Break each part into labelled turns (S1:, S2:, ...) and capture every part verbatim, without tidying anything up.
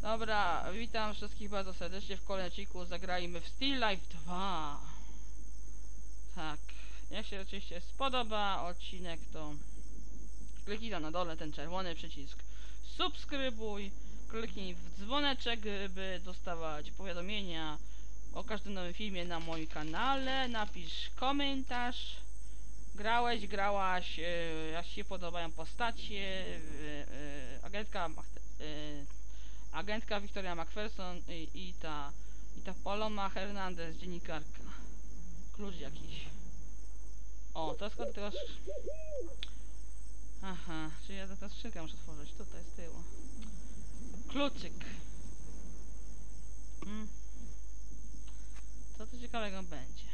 S1: Dobra, witam wszystkich bardzo serdecznie w kolejnym odcinku. Zagrajmy w Still Life dwa. Tak, jak się oczywiście spodoba odcinek, to kliknij tam na dole ten czerwony przycisk subskrybuj, kliknij w dzwoneczek, by dostawać powiadomienia o każdym nowym filmie na moim kanale. Napisz komentarz. Grałeś, grałaś, yy, jak ci się podobają postacie, yy, yy, agentka yy, agentka Victoria McPherson i, i ta i ta Paloma Hernandez, dziennikarka. Klucz jakiś. O, to jest kod tego. Aha, czyli ja tę skrzynkę muszę otworzyć. Tutaj z tyłu. Kluczyk. Hmm. Co tu ciekawego będzie?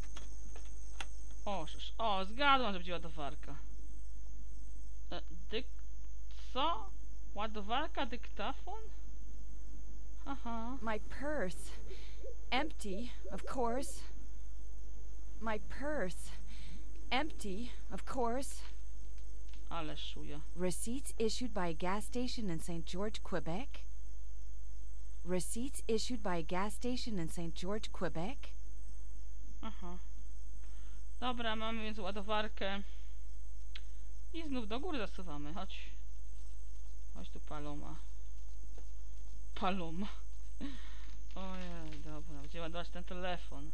S1: O, szysz. O, zgadłam, że będzie ładowarka. E, dyk... Co? Ładowarka, dyktafon? Haha.
S2: My purse. Empty, of course. My purse. Empty, of course.
S1: Ale szuja.
S2: Receipts issued by a gas station in Saint George, Quebec. Receipts issued by a gas station in Saint George, Quebec.
S1: Aha. Dobra, mamy więc ładowarkę. I znów do góry zasuwamy. Chodź. Chodź tu, Paloma. Paloma. Ojej, dobra. Będziemy ładować ten telefon.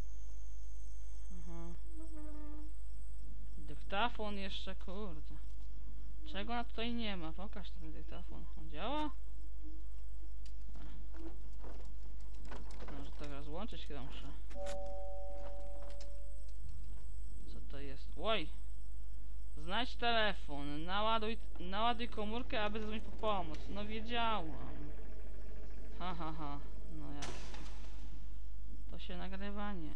S1: Aha. Dyktafon jeszcze, kurde. Czego ona tutaj nie ma? Pokaż ten dyktafon. On działa? Może tak rozłączyć chyba muszę. Co to jest? Oj! Znajdź telefon. Naładuj, naładuj komórkę, aby zadzwonić po pomoc. No wiedziałam. Ha, ha, ha. No jasne. To się nagrywanie.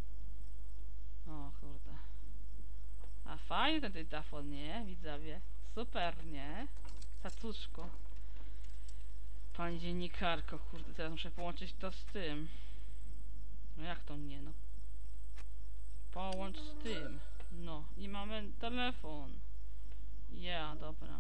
S1: O kurde. A fajny ten dyktafon, nie? Widzowie. Super, nie? Tacuszko. Pani dziennikarko, kurde, teraz muszę połączyć to z tym. No jak to nie, no? Połącz z tym. No, i mamy telefon. Ja, yeah, dobra.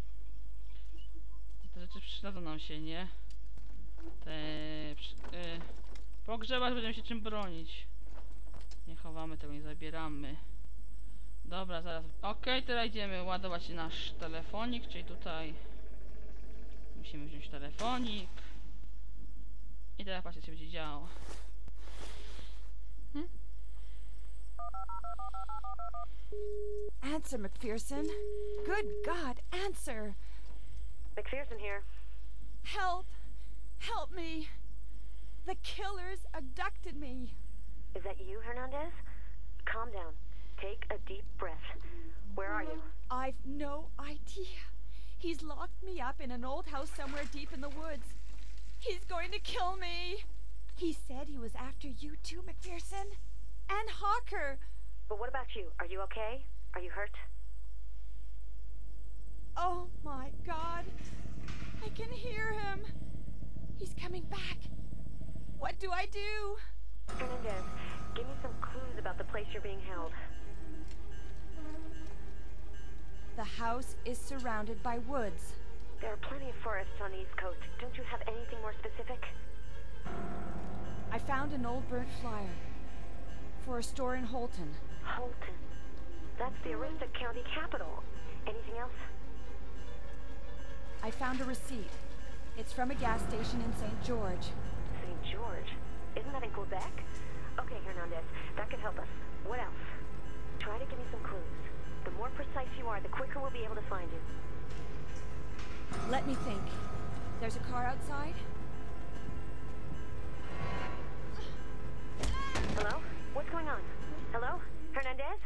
S1: Te rzeczy przydadzą nam się, nie? Te... Przy, y, pogrzebać będziemy się czym bronić. Nie chowamy tego, nie zabieramy. Dobra, zaraz. Okej, okay, teraz idziemy ładować nasz telefonik, czyli tutaj musimy wziąć telefonik. I teraz patrzcie, co się będzie działo. Hmm?
S2: Answer, McPherson. Good God, answer.
S3: McPherson here.
S2: Help. Help me. The killers abducted me.
S3: Is that you, Hernandez? Calm down. Take a deep breath. Where are you?
S2: I've no idea. He's locked me up in an old house somewhere deep in the woods. He's going to kill me. He said he was after you too, McPherson. And Hawker.
S3: But what about you? Are you okay? Are you hurt?
S2: Oh my God. I can hear him. He's coming back. What do I do?
S3: Hernandez, give me some clues about the place you're being held.
S2: The house is surrounded by woods.
S3: There are plenty of forests on the East Coast. Don't you have anything more specific?
S2: I found an old burnt flyer for a store in Holton.
S3: Holton. That's the Aroostook County capital. Anything else?
S2: I found a receipt. It's from a gas station in Saint George.
S3: Saint George? Isn't that in Quebec? Okay, Hernandez, that could help us. What else? Try to give me some clues. The more precise you are, the quicker we'll be able to find you.
S2: Let me think. There's a car outside?
S3: Hello? What's going on? Hello? Hernandez?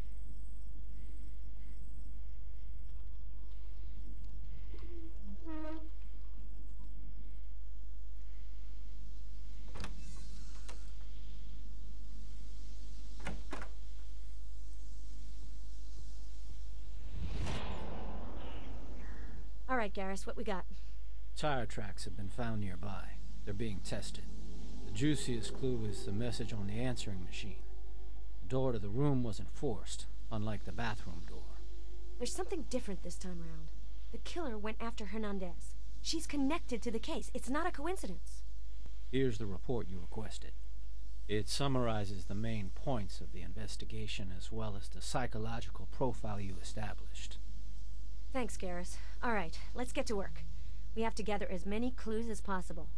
S2: All right, Garrus, what we got?
S4: Tire tracks have been found nearby. They're being tested. The juiciest clue is the message on the answering machine. The door to the room wasn't forced, unlike the bathroom door.
S5: There's something different this time around. The killer went after Hernandez. She's connected to the case. It's not a coincidence.
S4: Here's the report you requested. It summarizes the main points of the investigation as well as the psychological profile you established.
S5: Thanks, Garrus. All right, let's get to work. We have to gather as many clues as possible.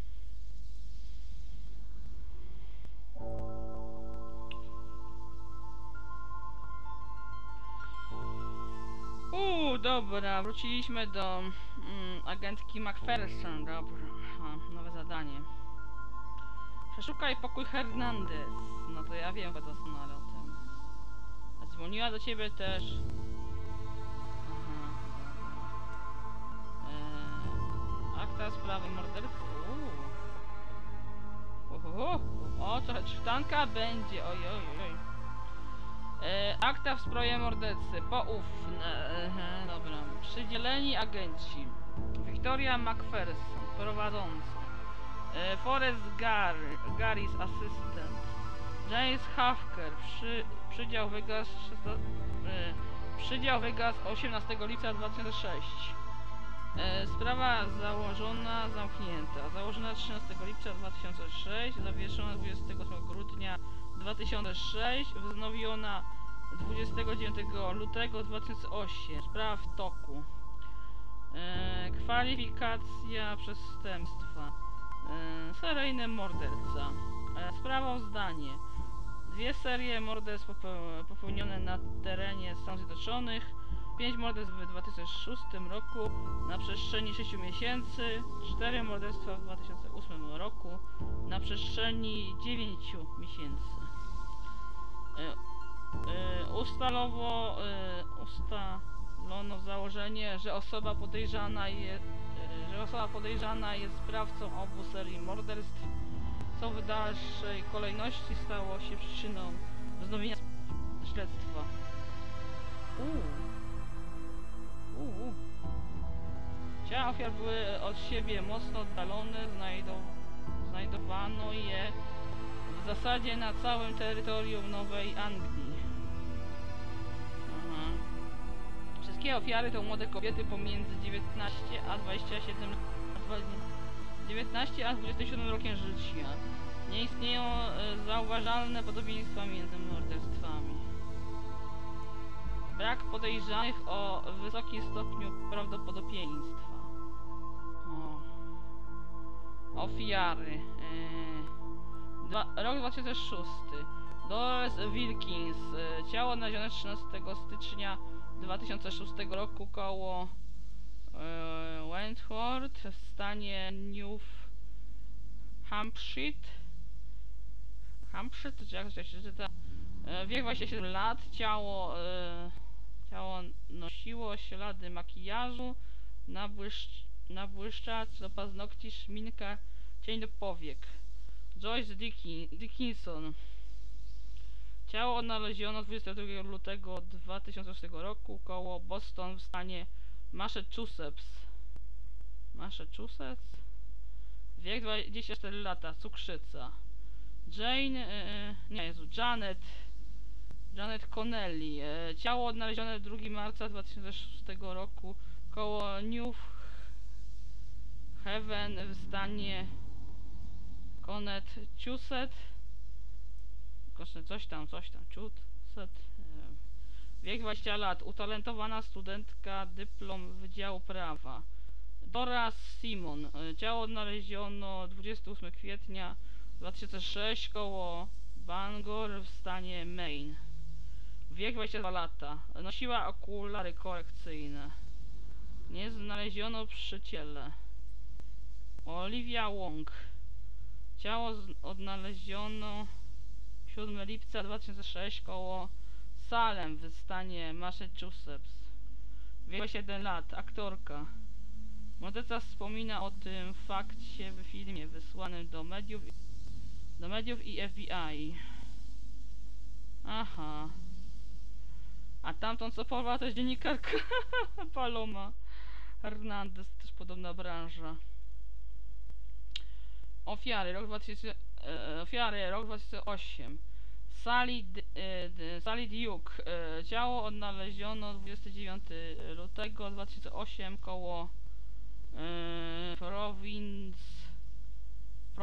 S1: Uuu, dobra, wróciliśmy do mm, agentki McPherson. Dobra, aha, nowe zadanie. Przeszukaj pokój Hernandez. No to ja wiem doskonale o tym. Dzwoniła do ciebie też. Aha, eee, akta sprawy mordercy. Uuu. Uhuhu. O, trochę czytanka będzie. Oj, oj, oj. E, akta w sprawie mordercy, poufne, e, dobra, przydzieleni agenci, Victoria McPherson, prowadzący, e, Forrest Gary, Gary's asystent, James Hafker, przy, przydział wygas, e, przydział wygas osiemnastego lipca dwa tysiące szóstego, e, sprawa założona, zamknięta, założona trzynastego lipca dwa tysiące szóstego, zawieszona dwudziestego ósmego grudnia dwa tysiące szóstego, wznowiona dwudziestego dziewiątego lutego dwa tysiące ósmego. Sprawa w toku. E, kwalifikacja przestępstwa. E, seryjny morderca. E, sprawozdanie. Dwie serie morderstw popeł popełnione na terenie Stanów Zjednoczonych. Pięć morderstw w dwa tysiące szóstym roku na przestrzeni sześciu miesięcy. Cztery morderstwa w dwa tysiące ósmym roku na przestrzeni dziewięciu miesięcy. E, e, ustalowo, e, ustalono założenie, że osoba podejrzana jest, e, że osoba podejrzana jest sprawcą obu serii morderstw, co w dalszej kolejności stało się przyczyną wznowienia śledztwa. Uuu. Uuu. Ciała ofiar były od siebie mocno oddalone, znajdo znajdowano je w zasadzie na całym terytorium Nowej Anglii. Aha. Wszystkie ofiary to młode kobiety pomiędzy dziewiętnaście a dwadzieścia siedem dziewiętnaście a dwudziestym siódmym rokiem życia. Nie istnieją e, zauważalne podobieństwa między morderstwami. Brak podejrzanych o wysokim stopniu prawdopodobieństwa. O. Ofiary. Yy. Dwa, rok dwa tysiące szósty. Dolores Wilkins. Yy, ciało znalezione trzynastego stycznia dwa tysiące szóstego roku koło yy, Wentworth w stanie New Hampshire. Hampshire? To jak to się czyta? Yy, wiek dwadzieścia siedem lat. Ciało... Yy, ciało nosiło ślady makijażu, nabłyszcz nabłyszczacz do paznokci, szminka, cień do powiek. Joyce Dickin Dickinson. Ciało odnaleziono dwudziestego drugiego lutego dwa tysiące szóstego roku koło Boston w stanie Massachusetts. Massachusetts? Wiek dwadzieścia cztery lata, cukrzyca. Jane... Yy, nie, Jezu, Janet... Janet Connelly. E, ciało odnalezione drugiego marca dwa tysiące szóstego roku koło New Haven w stanie Connecticut. Coś tam, coś tam, Chuset. E, wiek dwadzieścia lat. Utalentowana studentka, dyplom Wydziału Prawa. Dora Simon. E, ciało odnaleziono dwudziestego ósmego kwietnia dwa tysiące szóstego koło Bangor w stanie Maine. Wiek dwadzieścia dwa lata. Nosiła okulary korekcyjne. Nie znaleziono przy ciele. Olivia Wong. Ciało odnaleziono siódmego lipca dwa tysiące szóstego koło Salem w stanie Massachusetts. Wiek dwadzieścia jeden lat. Aktorka. Morderca wspomina o tym fakcie w filmie wysłanym do mediów, do mediów i F B I. Aha. A tamtą co porwała to jest dziennikarka Paloma Hernandez, też podobna branża. Ofiary, rok dwa tysiące, e, ofiary, rok dwa tysiące ósmy. Sally, e, Sally Duke. E, ciało odnaleziono dwudziestego dziewiątego lutego dwa tysiące ósmego koło e,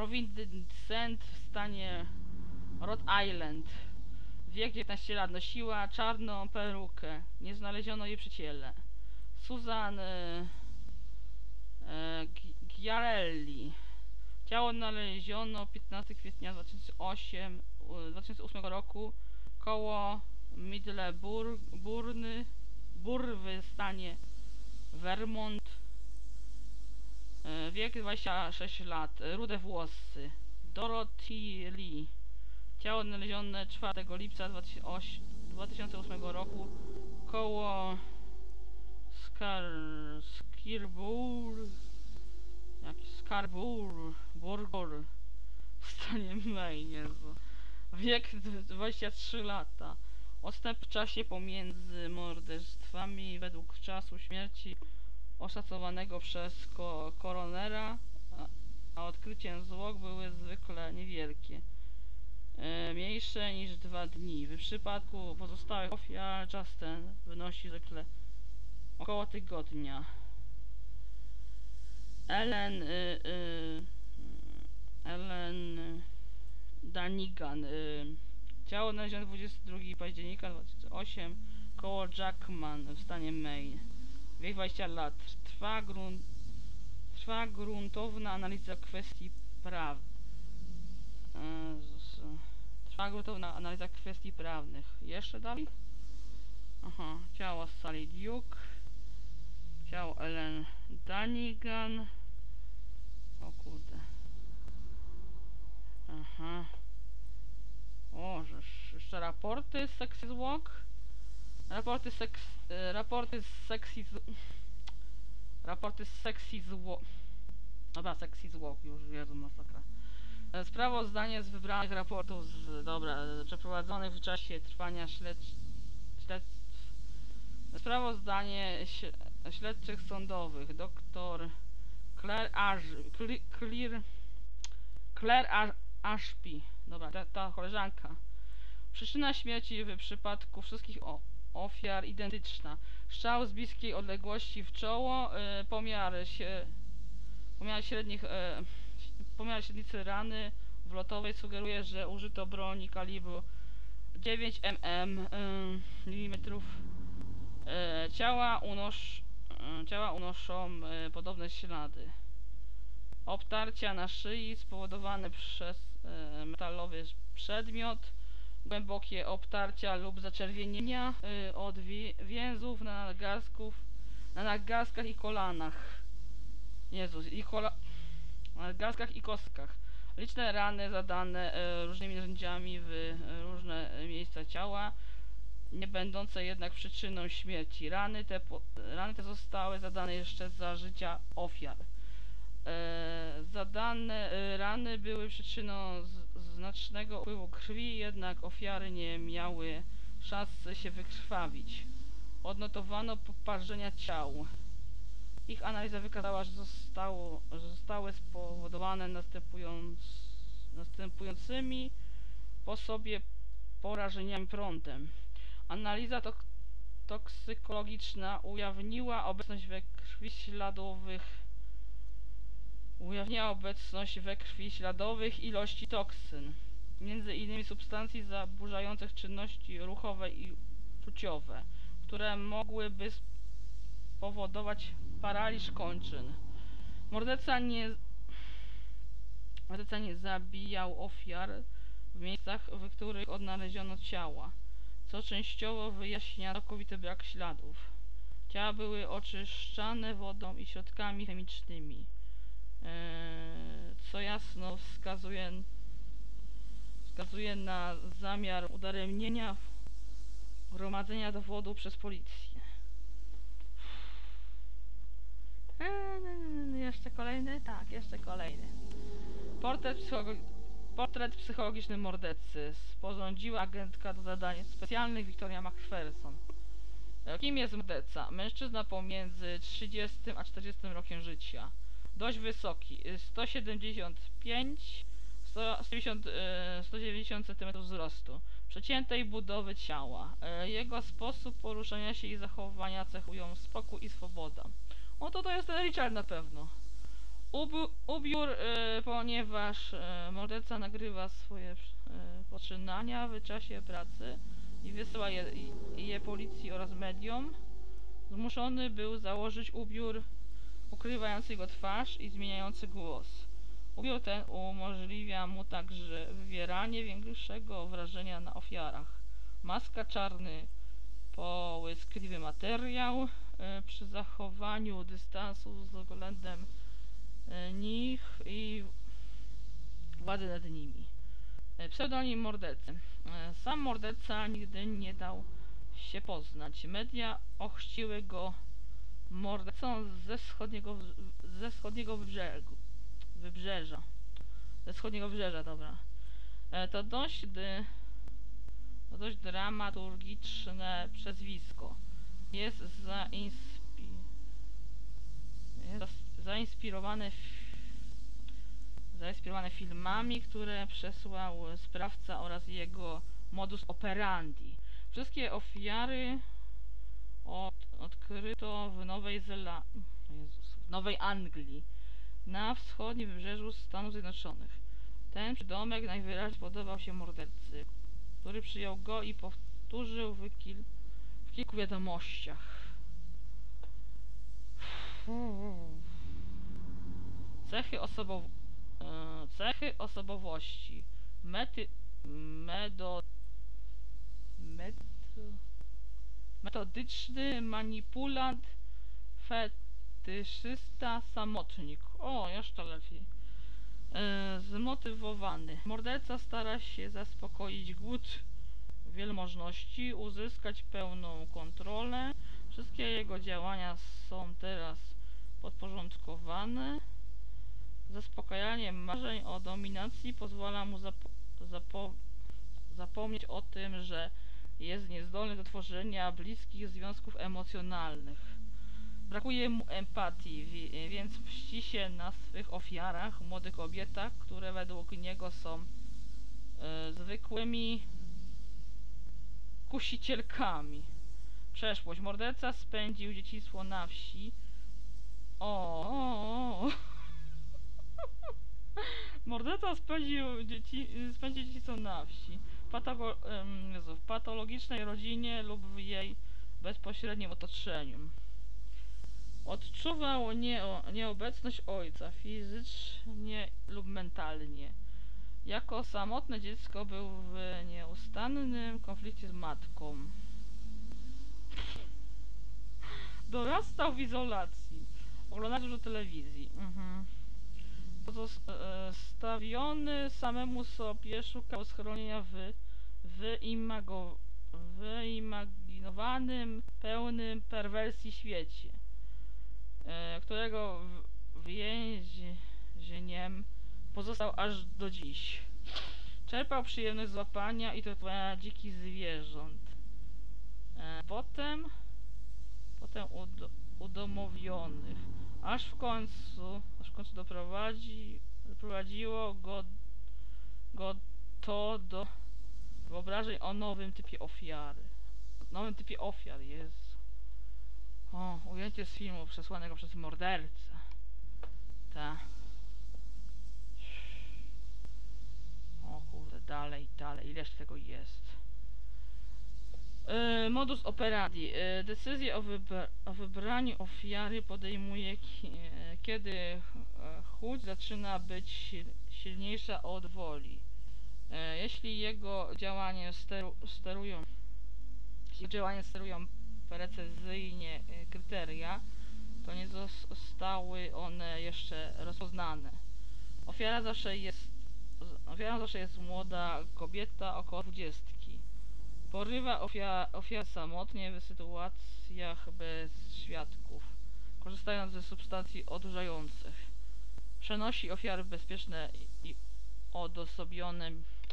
S1: Provincent w stanie Rhode Island. Wiek dziewiętnaście lat. Nosiła czarną perukę. Nie znaleziono jej przy ciele. Susan e, e, Giarelli. Ciało znaleziono piętnastego kwietnia dwa tysiące ósmego roku koło Middleburn, Burwy w stanie Vermont. E, wiek dwadzieścia sześć lat. Rude włosy. Dorothy Lee. Ciało znalezione czwartego lipca dwa tysiące ósmego roku koło Skar... Skirbur... Jaki Skarbur... Burgor w stanie Maine, Jezu. Wiek dwadzieścia trzy lata. Odstęp w czasie pomiędzy morderstwami według czasu śmierci oszacowanego przez ko koronera, a, a odkryciem zwłok były zwykle niewielkie. E, mniejsze niż dwa dni. W przypadku pozostałych ofiar czas ten wynosi zwykle około tygodnia. Ellen y, y, Ellen Danigan. Y, ciało znalezione dwudziestego drugiego października dwa tysiące ósmego koło Jackman w stanie Maine. Wiek dwadzieścia lat. Trwa, grunt, trwa gruntowna analiza kwestii praw. Trwa gruntowna analiza kwestii prawnych. Jeszcze dalej? Aha. Ciało Sally Duke. Ciało Ellen Danigan. O kurde. Aha. O, żeż. Jeszcze raporty z Sexy Zwłok. Raporty seks... Y, raporty z Sexy z... Raporty z Sexy Zwłok. Dobra, Sexy Zwłok. Już, Jezu, masakra. E, Sprawozdanie z wybranych raportów z... Dobra, e, przeprowadzonych w czasie trwania śledcz... śledztw. Sprawozdanie śledczych sądowych. Doktor Claire Ash... Claire... Claire Ashby. Dobra, ta, ta koleżanka. Przyczyna śmierci w przypadku wszystkich o, ofiar identyczna. Strzał z bliskiej odległości w czoło, y, pomiar, się, pomiar średnich, y, pomiar średnicy rany wlotowej sugeruje, że użyto broni kalibru dziewięć milimetrów. Y, ciała, unosz, y, ciała unoszą y, podobne ślady. Obtarcia na szyi spowodowane przez y, metalowy przedmiot. Głębokie obtarcia lub zaczerwienienia y, od więzów na nadgarstków, na nadgarstkach i kolanach. Jezus, i kola... na nadgarstkach i kostkach. Liczne rany zadane y, różnymi narzędziami w y, różne miejsca ciała, nie będące jednak przyczyną śmierci. Rany te, po, rany te zostały zadane jeszcze za życia ofiar. E, zadane e, rany były przyczyną z, znacznego upływu krwi, jednak ofiary nie miały szansy się wykrwawić. Odnotowano poparzenia ciał. Ich analiza wykazała, że, zostało, że zostały spowodowane następując, następującymi po sobie porażeniami prądem. Analiza tok toksykologiczna ujawniła obecność we krwi śladowych Ujawniała obecność we krwi śladowych ilości toksyn, między innymi substancji zaburzających czynności ruchowe i czuciowe, które mogłyby spowodować paraliż kończyn. Morderca nie, morderca nie zabijał ofiar w miejscach, w których odnaleziono ciała, co częściowo wyjaśnia całkowity brak śladów. Ciała były oczyszczane wodą i środkami chemicznymi. Eee, co jasno wskazuje, wskazuje na zamiar udaremnienia gromadzenia dowodu przez policję. Eee, jeszcze kolejny? Tak, jeszcze kolejny. Portret, psycholo portret psychologiczny mordercy sporządziła agentka do zadań specjalnych Victoria McPherson. Kim jest morderca? Mężczyzna pomiędzy trzydziestym a czterdziestym rokiem życia. Dość wysoki, sto siedemdziesiąt pięć, sto dziewięćdziesiąt centymetrów wzrostu, przeciętej budowy ciała. Jego sposób poruszania się i zachowania cechują spokój i swoboda. O to to jest ten Richard na pewno. Ubi- ubiór, e, ponieważ e, morderca nagrywa swoje e, poczynania w czasie pracy i wysyła je, je policji oraz mediom. Zmuszony był założyć ubiór ukrywający jego twarz i zmieniający głos. Ubiór ten umożliwia mu także wywieranie większego wrażenia na ofiarach. Maska, czarny, połyskliwy materiał e, przy zachowaniu dystansu względem e, nich i władzy nad nimi. E, pseudonim mordercy. E, sam morderca nigdy nie dał się poznać. Media ochrzciły go mordercą ze wschodniego, ze wschodniego wybrzeżu, wybrzeża. Ze wschodniego wybrzeża, dobra. E, to dość, dy, to dość dramaturgiczne przezwisko. Jest, zainspi, jest zainspirowane, f, zainspirowane filmami, które przesłał sprawca oraz jego modus operandi. Wszystkie ofiary od, odkryto w Nowej Zelandii, w Nowej Anglii, na wschodnim wybrzeżu Stanów Zjednoczonych. Ten przydomek najwyraźniej podobał się mordercy, który przyjął go i powtórzył w, kil, w kilku wiadomościach. Cechy, osobow, e, cechy osobowości. Mety, medo, medo, metodyczny manipulant, fetyszysta, samotnik. O, jeszcze lepiej. E, zmotywowany. Morderca stara się zaspokoić głód wielmożności, uzyskać pełną kontrolę. Wszystkie jego działania są teraz podporządkowane. Zaspokajanie marzeń o dominacji pozwala mu zapo zapo zapomnieć o tym, że jest niezdolny do tworzenia bliskich związków emocjonalnych. Brakuje mu empatii, więc mści się na swych ofiarach, młodych kobietach, które według niego są e, zwykłymi kusicielkami. Przeszłość. Morderca spędził dzieciństwo na wsi. O, o, o. Morderca spędził, dzieci, spędził dzieciństwo na wsi. Patolo um, Jezu, w patologicznej rodzinie lub w jej bezpośrednim otoczeniu. Odczuwał nieo, nieobecność ojca fizycznie lub mentalnie. Jako samotne dziecko był w nieustannym konflikcie z matką. Dorastał w izolacji. Oglądał dużo telewizji. Mhm. Pozostawiony samemu sobie szukał schronienia w wyimago, wyimaginowanym, pełnym perwersji świecie, e, którego więzieniem pozostał aż do dziś. Czerpał przyjemność z łapania i torturowania dzikich zwierząt. E, potem potem ud udomowionych. Aż w końcu, aż w końcu doprowadzi, doprowadziło go, go to do wyobrażeń o nowym typie ofiary. Nowym typie ofiar jest. O, ujęcie z filmu przesłanego przez mordercę. Ta. O kurde, dalej, dalej, ileż tego jest. Yy, modus operandi. Yy, decyzję o, wybra o wybraniu ofiary podejmuje, kiedy chłódź zaczyna być sil silniejsza od woli. Yy, jeśli jego działanie steru sterują jeśli działanie sterują precyzyjnie yy, kryteria, to nie zostały one jeszcze rozpoznane. Ofiara zawsze jest ofiara zawsze jest młoda kobieta około dwudziestki. Porywa ofiar, ofiar samotnie w sytuacjach bez świadków, korzystając ze substancji odurzających. Przenosi ofiary w bezpieczne i odosobnione,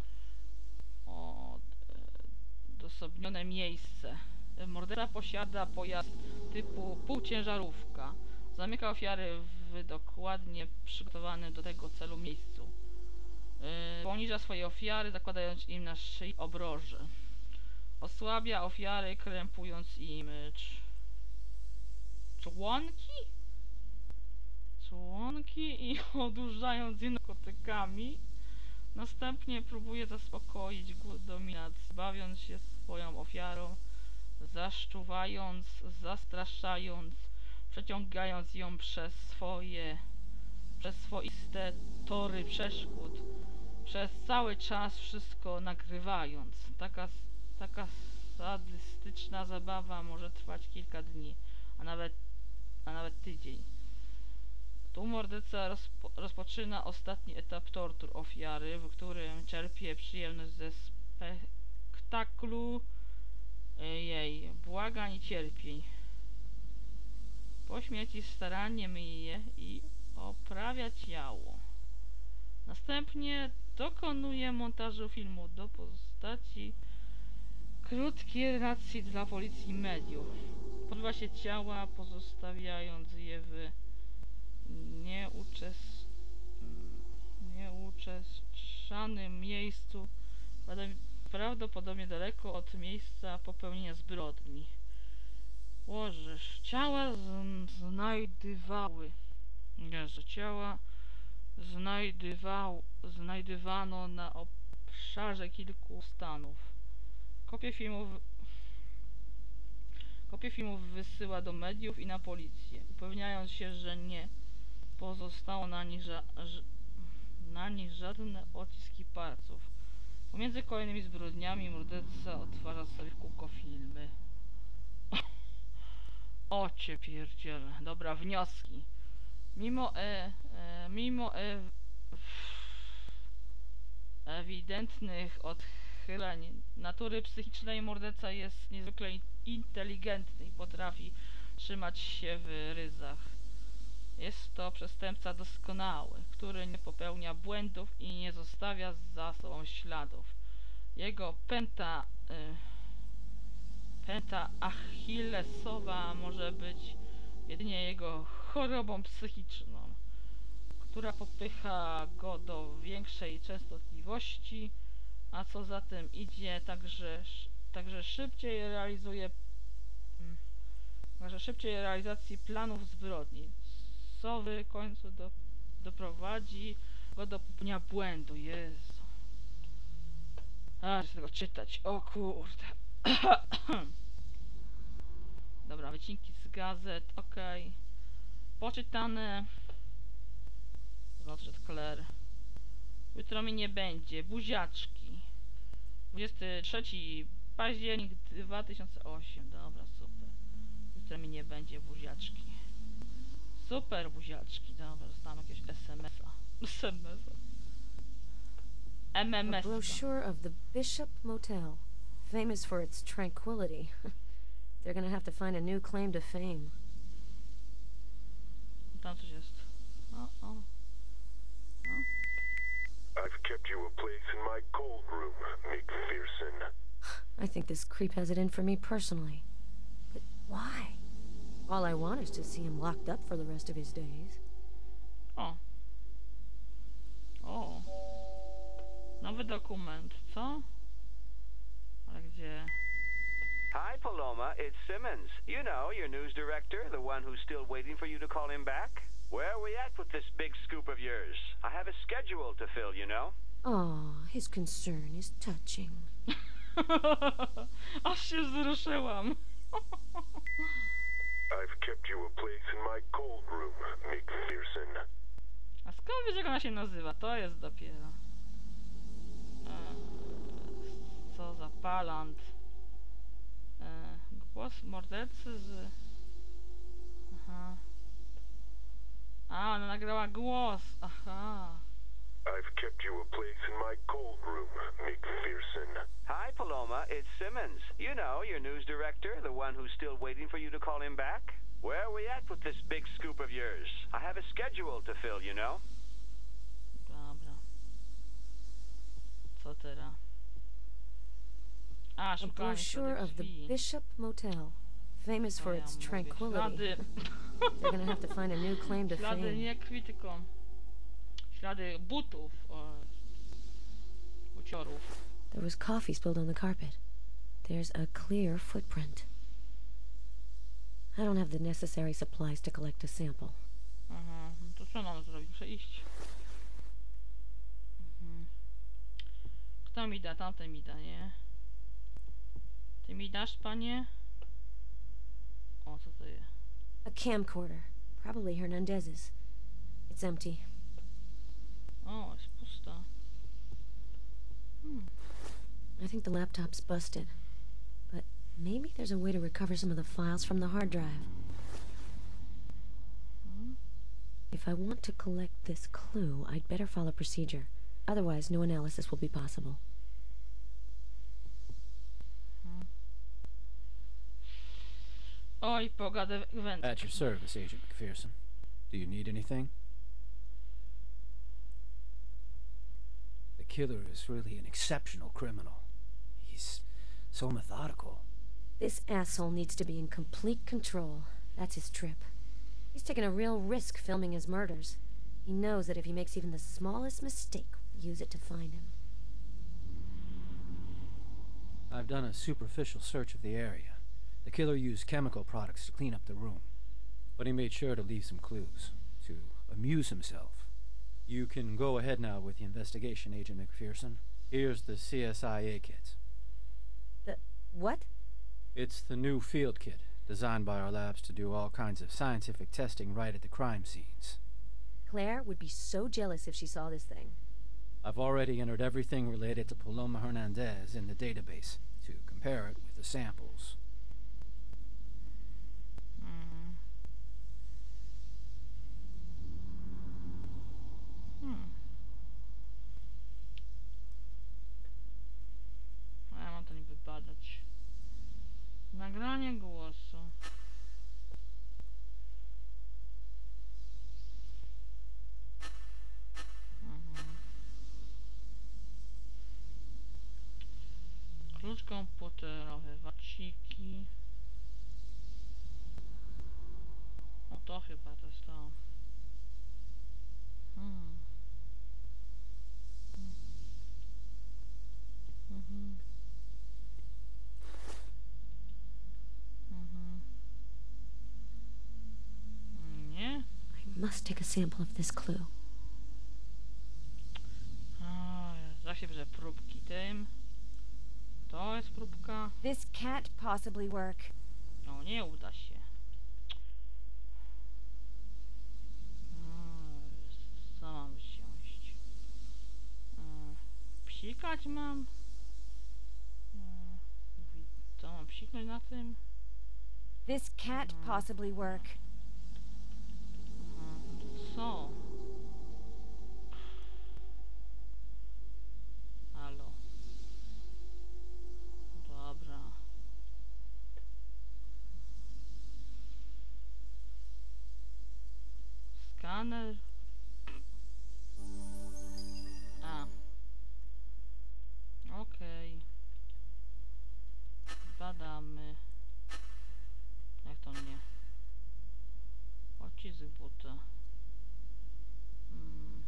S1: odosobnione miejsce. Morderca posiada pojazd typu półciężarówka. Zamyka ofiary w dokładnie przygotowanym do tego celu miejscu. Yy, poniża swoje ofiary, zakładając im na szyi obroże. Osłabia ofiary, krępując im członki? Członki? narkotyki i odurzając je narkotykami. Następnie próbuje zaspokoić głód dominacji, bawiąc się swoją ofiarą, zaszczuwając, zastraszając, przeciągając ją przez swoje, przez swoiste tory przeszkód, przez cały czas wszystko nagrywając. Taka, taka sadystyczna zabawa może trwać kilka dni, a nawet, a nawet tydzień. Tu morderca rozpo, rozpoczyna ostatni etap tortur ofiary, w którym czerpie przyjemność ze spektaklu jej błagań i cierpień. Po śmierci starannie myje i oprawia ciało. Następnie dokonuje montażu filmu do postaci krótkiej relacji dla policji i mediów. Pozbywa się ciała, pozostawiając je w nieuczes... nieuczeszczanym miejscu, prawdopodobnie daleko od miejsca popełnienia zbrodni. Łożysz. Ciała z znajdywały. Jezu, ciała znajdywał, znajdywano na obszarze kilku stanów. Kopie filmów Kopie filmów wysyła do mediów i na policję, upewniając się, że nie pozostało na nich, ża na nich żadne odciski palców. Pomiędzy kolejnymi zbrodniami morderca odtwarza sobie w kółko filmy. O cię pierdziele. Dobra, wnioski. Mimo e, e mimo e, ewidentnych odchyleń natury psychicznej morderca jest niezwykle inteligentny i potrafi trzymać się w ryzach. Jest to przestępca doskonały, który nie popełnia błędów i nie zostawia za sobą śladów. Jego pęta y, pęta achillesowa może być jedynie jego chorobą psychiczną, która popycha go do większej częstotliwości, a co za tym idzie, także, także szybciej realizuje także szybciej realizacji planów zbrodni, co w końcu do, doprowadzi go do popełnienia błędu. Jezu. A, chcę tego czytać. O kurde. Dobra, wycinki z gazet, okej. Okay. Poczytane. Znaczy, Claire. Jutro mi nie będzie. Buziaczki. dwudziestego trzeciego października dwa tysiące ósmego. Dobra, super. Jutro mi nie będzie buziaczki. Super buziaczki. Dobra, dostałem jakiegoś es em es a. es em es a. M M S.
S5: A brochure of the Bishop Motel, famous for its tranquility. They're gonna have to find a new claim to fame.
S1: Tam coś jest. O, o. O.
S6: I've kept you a place in my cold room, McPherson.
S5: I think this creep has it in for me personally. But why? All I want is to see him locked up for the rest of his days.
S1: O. O. Nowy dokument, co? Ale gdzie?
S7: Hi, Paloma. It's Simmons. You know, your news director, the one who's still waiting for you to call him back. Where are we at with this big scoop of yours? I have a schedule to fill, you know.
S5: Oh, his concern is touching.
S1: Aż się wzruszyłam.
S6: I've kept you a place in my cold room, McPherson.
S1: A skąd wiesz, jak ona się nazywa? To jest dopiero. Eee, co za palant. Eee, głos mordercy z... Aha. A, ona nagrała głos. Aha.
S6: I've kept you a place in my cold room, McPherson.
S7: Hi, Paloma. It's Simmons. You know, your news director, the one who's still waiting for you to call him back. Where are we at with this big scoop of yours? I have a schedule to fill, you know.
S1: Dobra. Co teraz? A,
S5: A
S1: szukanie
S5: brochure of the
S1: krwi.
S5: Bishop Motel, famous for
S1: Co ja
S5: its
S1: mówię?
S5: tranquility.
S1: Ślady.
S5: They're gonna have to find a new claim to
S1: Ślady
S5: fame.
S1: nie krwi, tylko ślady butów, o, buciorów.
S5: There was coffee spilled on the carpet. There's a clear footprint. I don't have the necessary supplies to collect a sample.
S1: Aha, to co mam zrobić? muszę iść. Mhm. Kto mi da? Tamten mi da, nie? Ty mi dasz, panie? O, co to jest?
S5: A camcorder. Probably Hernandez's. It's empty.
S1: O, jest pusta. Hmm.
S5: I think the laptop's busted. But maybe there's a way to recover some of the files from the hard drive.
S1: Hmm?
S5: If I want to collect this clue, I'd better follow procedure. Otherwise, no analysis will be possible.
S1: Oj, pogadę w event.
S4: At your service, Agent McPherson. Do you need anything? The killer is really an exceptional criminal. He's so methodical.
S5: This asshole needs to be in complete control. That's his trip. He's taken a real risk filming his murders. He knows that if he makes even the smallest mistake, we'll use it to find him.
S4: I've done a superficial search of the area. The killer used chemical products to clean up the room, but he made sure to leave some clues, to amuse himself. You can go ahead now with the investigation, Agent McPherson. Here's the C S I A kit.
S5: The... what?
S4: It's the new field kit, designed by our labs to do all kinds of scientific testing right at the crime scenes.
S5: Claire would be so jealous if she saw this thing.
S4: I've already entered everything related to Paloma Hernandez in the database, to compare it with the samples.
S1: Hmm. A ja mam to niby badać. Nagranie głosu. Mhm. Klucz komputerowy, waciki. O, to chyba to jest to. Hmm. Mhm. Mhm. Nie?
S5: I must take a sample of this clue.
S1: O, zawsze bierze próbki tym. To jest próbka.
S2: This can't possibly work.
S1: No, nie uda się. O, co mam wziąć? E, Psikać mam? E, mówi, co mam psiknąć na tym?
S2: This can't
S1: Hmm.
S2: possibly work.
S1: Aha, to co? Halo. Dobra. Skaner. A. Okej. Badamy. Jak to nie? Odcisk buta. Mm.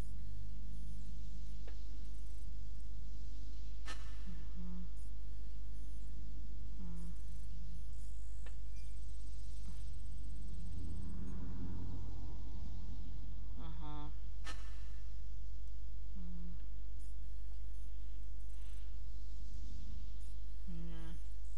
S1: Mhm. Mm. Aha. Mm. Nie.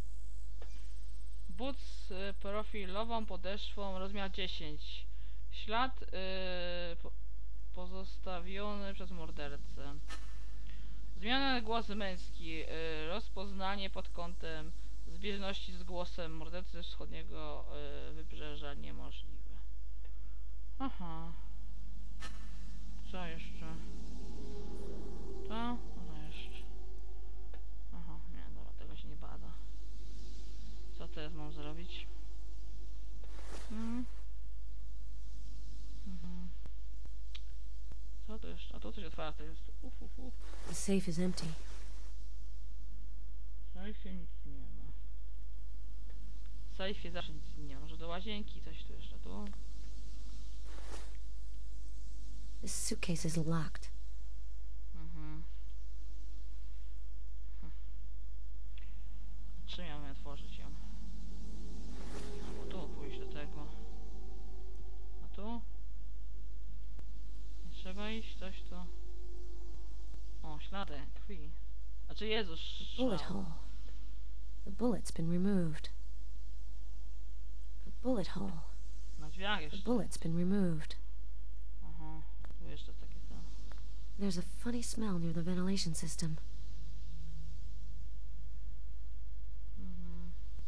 S1: But z y, profilową podeszwą rozmiar dziesięć. Ślad y, po, pozostawiony przez mordercę. Zmiana głos męski. Y, rozpoznanie pod kątem zbieżności z głosem mordercy ze wschodniego y, wybrzeża niemożliwe. Aha. Co jeszcze? To? Co jeszcze? Aha, nie, dobra, tego się nie bada. Co teraz mam zrobić? Mhm. Mhm. Co to jeszcze? A to coś otwarte jest. Uf, uf, uf.
S5: The safe is empty.
S1: W sejfie nic nie ma. W sejfie zawsze nic nie ma. Może do łazienki coś tu jeszcze tu.
S5: This suitcase is locked.
S1: Mhm. Hm. Czym ja mam otworzyć ją? Albo tu pójść do tego. A tu? trzeba iść, coś to... O, ślady krwi. Znaczy Jezus,
S5: Bullet
S1: strzał.
S5: hole. The bullet's been removed. The bullet hole.
S1: Na drzwiach
S5: The
S1: jeszcze.
S5: bullet's been removed.
S1: Aha, tu jeszcze takie to.
S5: There's a funny smell near the ventilation system.
S1: Mhm.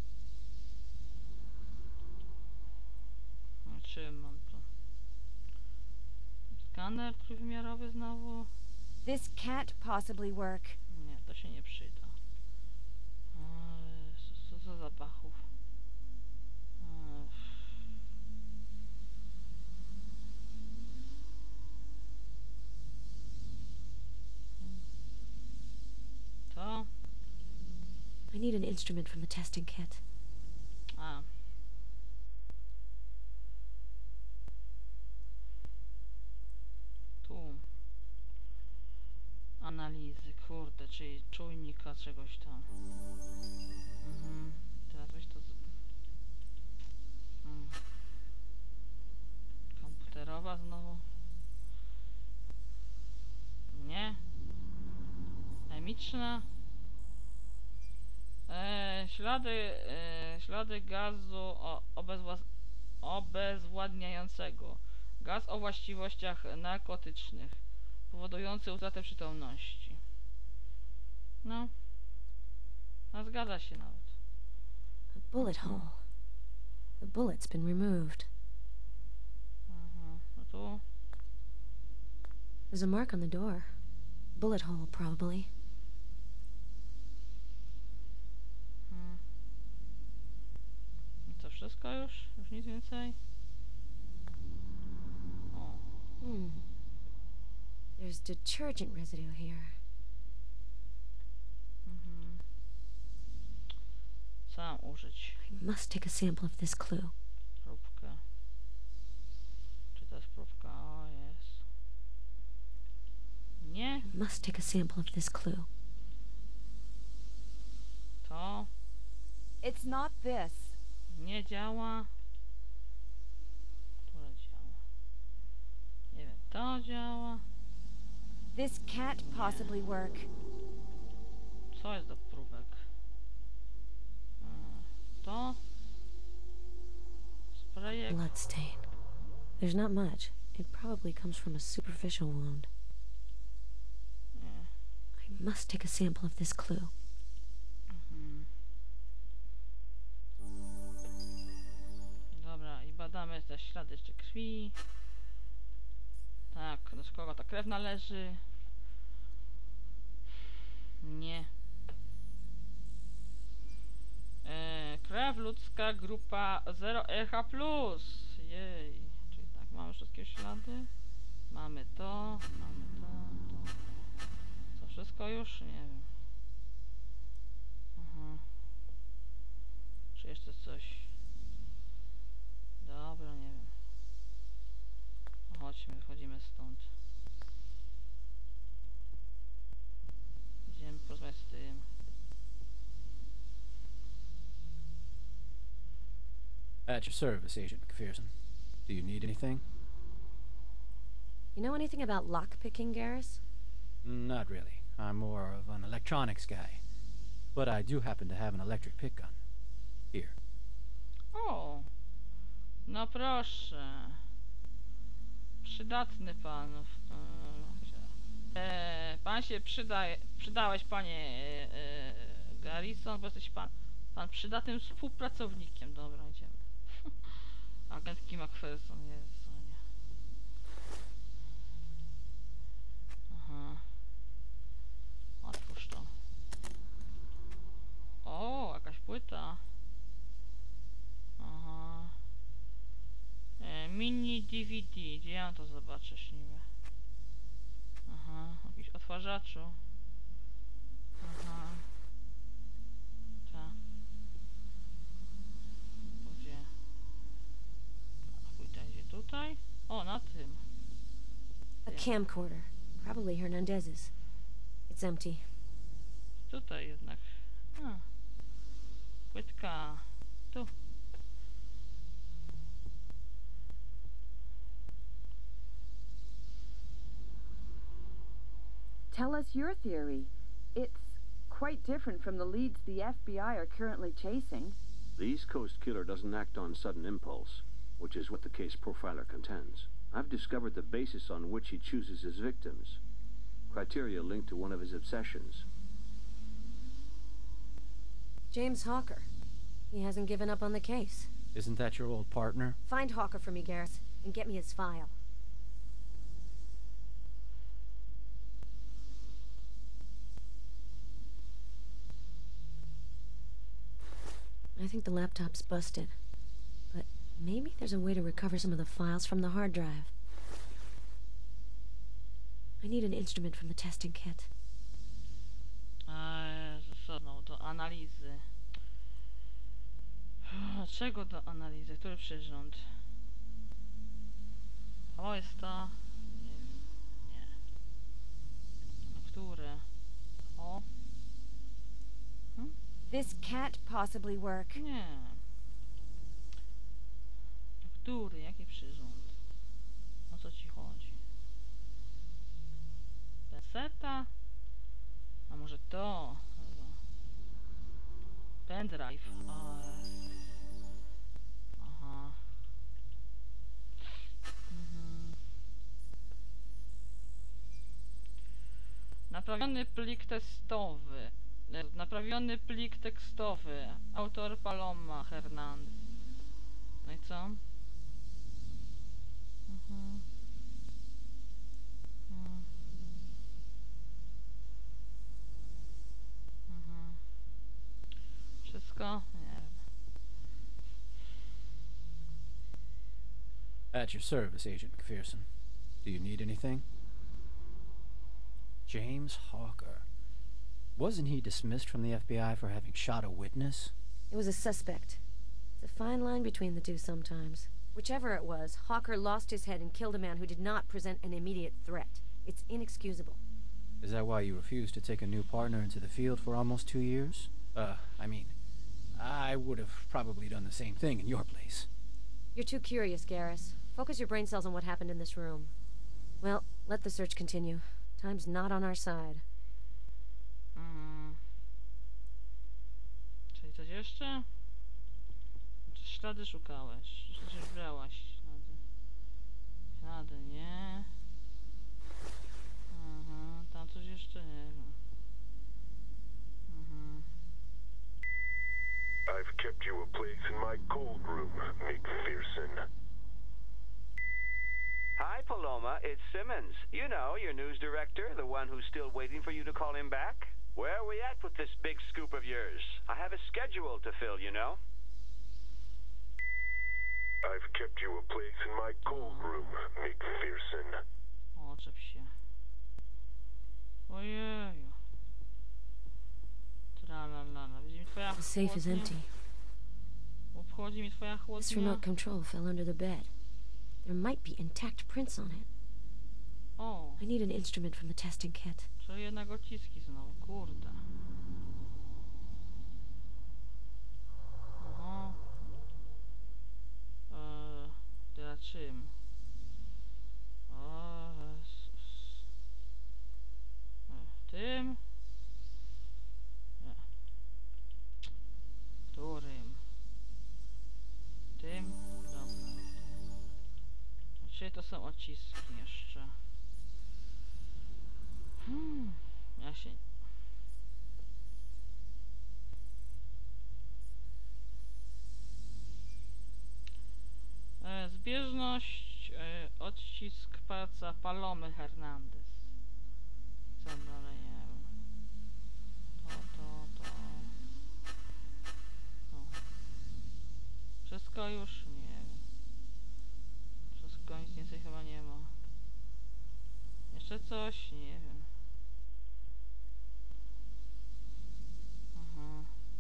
S1: No, czym mam to? Skaner trójwymiarowy znowu?
S2: This can't possibly work.
S1: Nie, to się nie przyda. O Jezus, co za zapachów. Ech. To?
S5: I need an instrument from the testing kit.
S1: A. Tu. Analizy, kurde, czyli czujnika czegoś tam. Mhm. Teraz weź to z... hmm. Komputerowa znowu. Nie. Chemiczna. Eee, ślady, e, ślady gazu o, obezwła, obezwładniającego. Gaz o właściwościach narkotycznych, powodujący utratę przytomności. No. A zgadza się nawet.
S5: A bullet hole. The bullet's been removed.
S1: Mhm. No tu.
S5: There's a mark on the door. Bullet hole, probably.
S1: Hmm. I to wszystko już? Już nic więcej? O.
S5: Hmm. There's detergent residue here.
S1: Mhm. Co mam użyć?
S5: I must take a sample of this clue.
S1: Próbkę. Czy to jest próbka? O, jest. Nie?
S5: I must take a sample of this clue.
S1: To
S2: It's not this.
S1: nie działa. Które działa? Nie wiem, to działa.
S2: This can't possibly work.
S1: Co jest do próbek? E, To? Sprayek?
S5: Bloodstain. There's not much. It probably comes from a superficial wound.
S1: Nie.
S5: I must take a sample of this clue.
S1: Mhm. Dobra, i badamy te ślady jeszcze krwi. Tak, do kogo ta krew należy? Nie. E, krew ludzka grupa zero R H plus. Jej. Czyli tak, mamy wszystkie ślady. Mamy to, mamy to, to. Co, wszystko już? Nie wiem. Aha. Czy jeszcze coś? Dobra, nie wiem. Chodźmy, wychodzimy stąd. Idziemy porozmawiać z tym.
S4: At your service, Agent McPherson. Do you need anything?
S5: You know anything about lockpicking, Garrus?
S4: Not really. I'm more of an electronics guy. But I do happen to have an electric pick gun. Here.
S1: O! No proszę. Przydatny pan. E, pan się przydaje, przydałeś, panie e, e, Garrison, bo jesteś pan, pan przydatnym współpracownikiem. Dobra, idziemy. Agentki McPherson, Jezu, nie. Aha. Otwórz to. O, jakaś płyta. Aha. E, mini D V D. Gdzie ja to zobaczysz niby? Aha, jakiś odtwarzaczu. Aha. Ta. Gdzie? A płyta idzie tutaj? O, na tym.
S5: A camcorder. Probably Hernandez's. It's empty.
S1: Tutaj jednak. A. Płytka. Tu.
S8: Tell us your theory. It's quite different from the leads the F B I are currently chasing.
S9: The East Coast killer doesn't act on sudden impulse, which is what the case profiler contends. I've discovered the basis on which he chooses his victims. Criteria linked to one of his obsessions.
S5: James Hawker. He hasn't given up on the case.
S4: Isn't that your old partner?
S5: Find Hawker for me, Garrus, and get me his file. I think the laptop's busted. But maybe there's a way to recover some of the files from the hard drive. I need an instrument from the testing kit.
S1: Eee, że no, do analizy. Czego do analizy? Który przyrząd? O, jest to... Nie wiem. Nie. No, który? O. Hm?
S2: This can't possibly work.
S1: Nie. Który? Jaki przyrząd? O co ci chodzi? Peseta? A może to? Pendrive. O, aha. Mhm. Naprawiony plik testowy. Naprawiony plik tekstowy. Autor Paloma Hernandez. No i co? Mhm. Mhm. Mhm. Wszystko? Nie wiem.
S4: At your service, Agent McPherson. Do you need anything? James Hawker. Wasn't he dismissed from the F B I for having shot a witness?
S5: It was a suspect. It's a fine line between the two sometimes. Whichever it was, Hawker lost his head and killed a man who did not present an immediate threat. It's inexcusable.
S4: Is that why you refused to take a new partner into the field for almost two years? Uh, I mean, I would have probably done the same thing in your place.
S5: You're too curious, Garrus. Focus your brain cells on what happened in this room. Well, let the search continue. Time's not on our side.
S1: Mm. Czyli coś jeszcze? Czy ślady szukałeś? Czy już brałaś ślady? Ślady, nie. Aha, tam coś jeszcze nie wiem. Mhm.
S6: I've kept you a place in my cold room, McPherson.
S7: Hi, Paloma. It's Simmons. You know, your news director, the one who's still waiting for you to call him back. Where are we at with this big scoop of yours? I have a schedule to fill, you know.
S6: I've kept you a place in my cold room, McPherson.
S1: Oczep się. Ojeju. Tralalala. Widzi mi twoja
S5: The safe is
S1: chłodnia?
S5: empty.
S1: Obchodzi mi twoja
S5: This
S1: chłodnia?
S5: remote control fell under the bed. There might be intact prints on it.
S1: O,
S5: I need an instrument from the testing kit.
S1: czyli jednak odciski znowu, kurde. Aha. Eee, dla czym? O, Jezus. E, tym? Nie. Którym? Tym? Dobra. Czyli to są odciski jeszcze. Hmm, ja się... E, zbieżność, e, odcisk palca Palomy Hernandez. Co dalej, nie wiem. To, to, to... O. Wszystko już? Nie wiem. Wszystko, nic więcej chyba nie ma. Jeszcze coś? Nie wiem. Aha.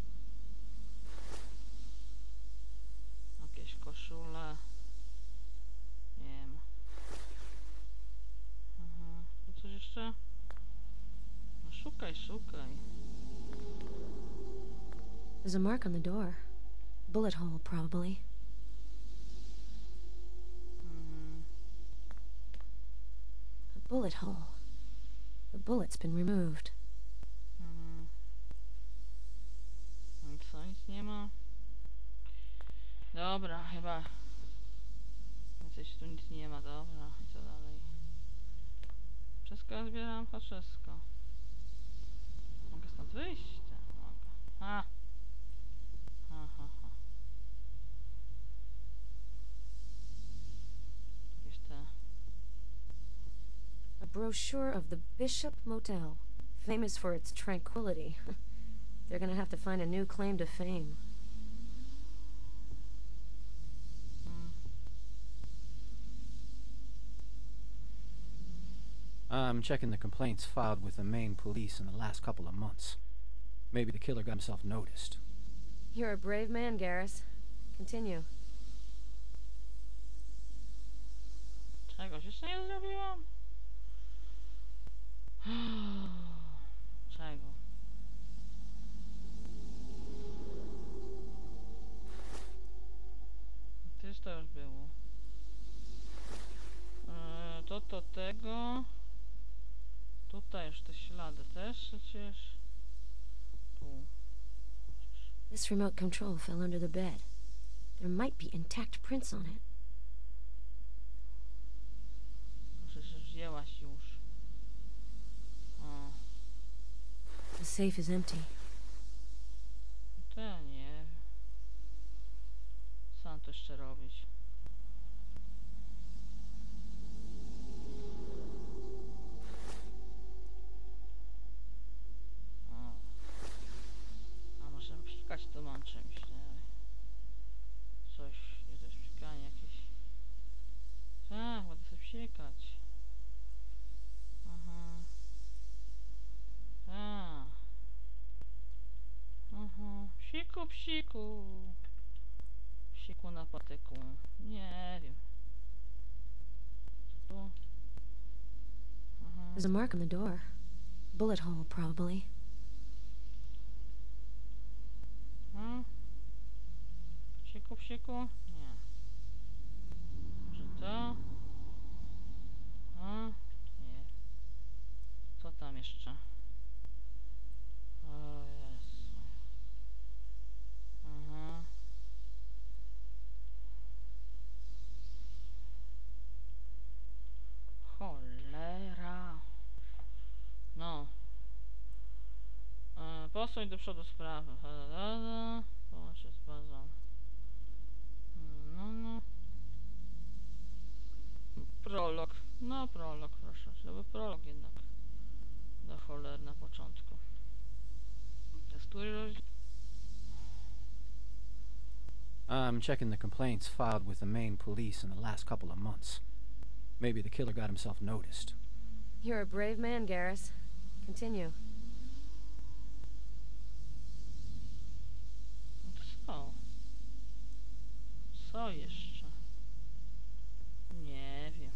S1: Jakieś koszule. Nie wiem. Aha. Tu coś jeszcze? No szukaj, szukaj.
S5: There's a mark on the door. Bullet hole, probably.
S1: Mhm.
S5: A bullet hole. The bullet's been removed.
S1: Mhm. No co, nic nie ma? Dobra, chyba... Coś tu nic nie ma, dobra. I co dalej? Wszystko ja zbieram, a wszystko. Mogę stąd wyjść? Tak, mogę. Ha! Ha, ha, ha. Jakieś te...
S5: A brochure of the Bishop Motel, famous for its tranquility. They're gonna have to find a new claim to fame.
S1: Hmm.
S4: I'm checking the complaints filed with the Maine police in the last couple of months. Maybe the killer got himself noticed.
S5: You're a brave man, Garrus. Continue.
S1: Czegoś jeszcze nie zrobiłam? Czego? Też to już było. Eee, to to tego. Tutaj już te ślady też przecież. Tu.
S5: This remote control fell under the bed. There might be intact prints on it.
S1: Przecież wzięłaś już. O.
S5: The safe is empty.
S1: To ja nie wiem. Co mam tu jeszcze robić? O. A może psikać to mam czymś, nie? Coś, nie to jest psikanie jakieś. Tak, będę sobie psikać. Aha. Tak. Aha. Psiku, psiku. Psiku na patyku. Nie wiem. Co tu? Aha.
S5: There's a mark on the door. Bullet hole, probably.
S1: Hmm? Psiku, psiku? Nie. Może to? A? Nie. Co tam jeszcze? O Jezu. Aha. Cholera. No. E, posuń do przodu sprawy. Połącz się z bazą. No, no. Prolog. No, prolog, proszę. Żeby prolog jednak. Do choler na początku. Jest tu rozdział.
S4: I'm checking the complaints filed with the Maine police in the last couple of months. Maybe the killer got himself noticed.
S5: You're a brave man, Garrus. Continue.
S1: Co? Co jeszcze? Nie wiem.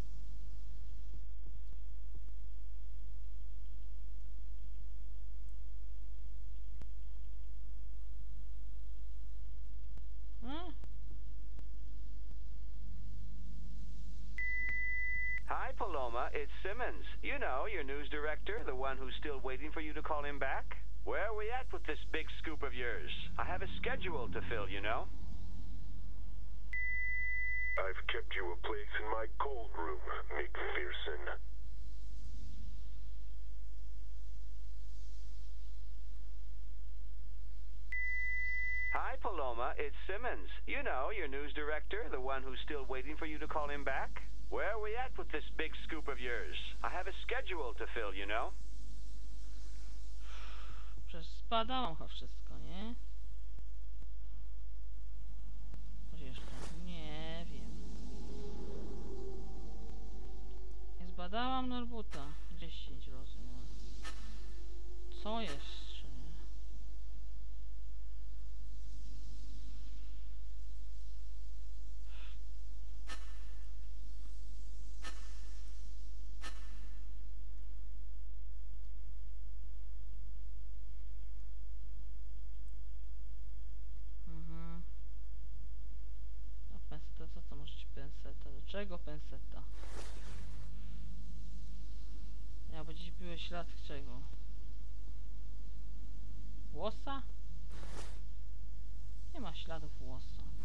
S1: A?
S7: Hi, Paloma. It's Simmons. You know, your news director, the one who's still waiting for you to call him back. Where are we at with this big scoop of yours? I have a schedule to fill, you know.
S6: I've kept you a place in my cold room, McPherson.
S7: Hi, Paloma. It's Simmons. You know, your news director, the one who's still waiting for you to call him back. Where are we at with this big scoop of yours? I have a schedule to fill, you know.
S1: Przecież zbadałam chyba wszystko, nie? Coś jeszcze? Nie wiem. Nie zbadałam Norbuta. dziesięć rozumiem. Co jeszcze? Mhm. A penseta, co to może być penseta? Do czego penseta? Ja bo dziś były niby ślad czego? Włosa? Nie ma śladów włosa.